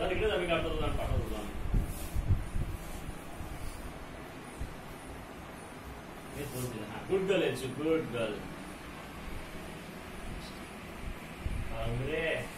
इकडे आम्ही काढतो पाठवतो गुड गर्ल एल्सू गुड गर्ल अरे